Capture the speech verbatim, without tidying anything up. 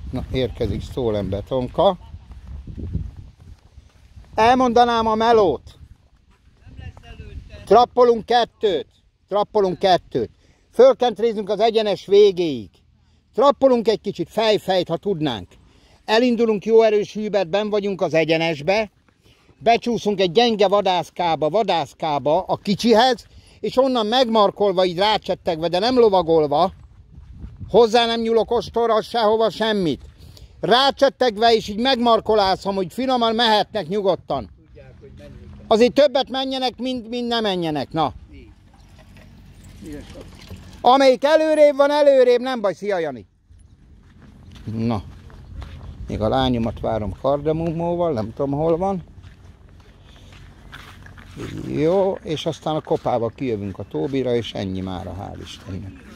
Na, érkezik Stolen betonka. Elmondanám a melót. Trappolunk kettőt. Trappolunk kettőt. Fölkentrézünk az egyenes végéig. Trappolunk egy kicsit fejfejt, ha tudnánk. Elindulunk jó erős hűbet, benn vagyunk az egyenesbe. Becsúszunk egy gyenge vadászkába, vadászkába a kicsihez, és onnan megmarkolva, így rácsettegve, de nem lovagolva, hozzá nem nyúlok ostorra, sehova, semmit. Rácsettegve, és így megmarkolászom, hogy finoman mehetnek nyugodtan. Azért többet menjenek, mint, mint ne menjenek. Na. Amelyik előrébb van, előrébb, nem baj, szia Jani. Na. Még a lányomat várom kardemumóval, nem tudom hol van. Jó, és aztán a kopával kijövünk a Tóbira, és ennyi mára, hál' Istennek.